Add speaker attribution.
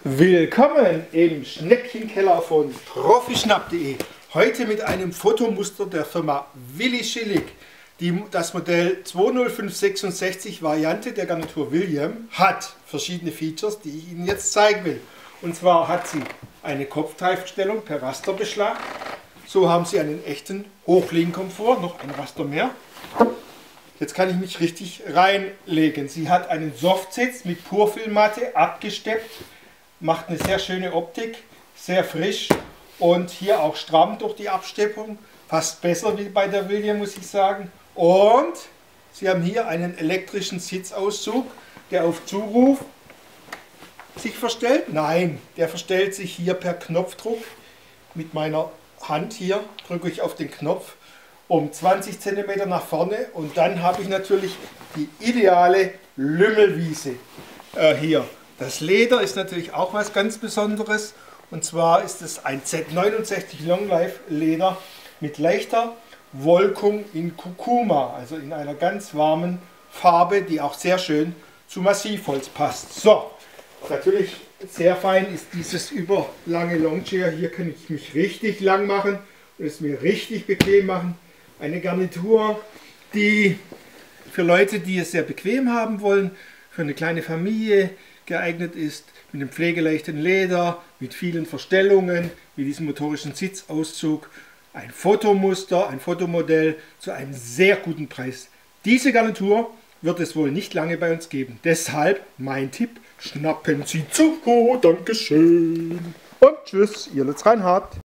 Speaker 1: Willkommen im Schnäppchenkeller von profischnapp.de. Heute mit einem Fotomuster der Firma Willi Schillig. Das Modell 20566 Variante der Garnitur William hat verschiedene Features, die ich Ihnen jetzt zeigen will. Und zwar hat sie eine Kopfteilverstellung per Rasterbeschlag. So haben Sie einen echten Hochliegenkomfort, noch ein Raster mehr. Jetzt kann ich mich richtig reinlegen. Sie hat einen Softsitz mit Purfilmmatte abgesteppt. Macht eine sehr schöne Optik, sehr frisch und hier auch stramm durch die Absteppung. Fast besser wie bei der William, muss ich sagen. Und Sie haben hier einen elektrischen Sitzauszug, der auf Zuruf sich verstellt. Nein, der verstellt sich hier per Knopfdruck. Mit meiner Hand hier drücke ich auf den Knopf um 20 cm nach vorne und dann habe ich natürlich die ideale Lümmelwiese hier. Das Leder ist natürlich auch was ganz Besonderes, und zwar ist es ein Z69 Longlife Leder mit leichter Wolkung in Kurkuma, also in einer ganz warmen Farbe, die auch sehr schön zu Massivholz passt. So, natürlich sehr fein ist dieses überlange Longchair. Hier kann ich mich richtig lang machen und es mir richtig bequem machen. Eine Garnitur, die für Leute, die es sehr bequem haben wollen, für eine kleine Familie geeignet ist, mit einem pflegeleichten Leder, mit vielen Verstellungen, mit diesem motorischen Sitzauszug. Ein Fotomuster, ein Fotomodell zu einem sehr guten Preis. Diese Garnitur wird es wohl nicht lange bei uns geben. Deshalb mein Tipp, schnappen Sie zu. Dankeschön. Und tschüss, Ihr Lutz Reinhardt.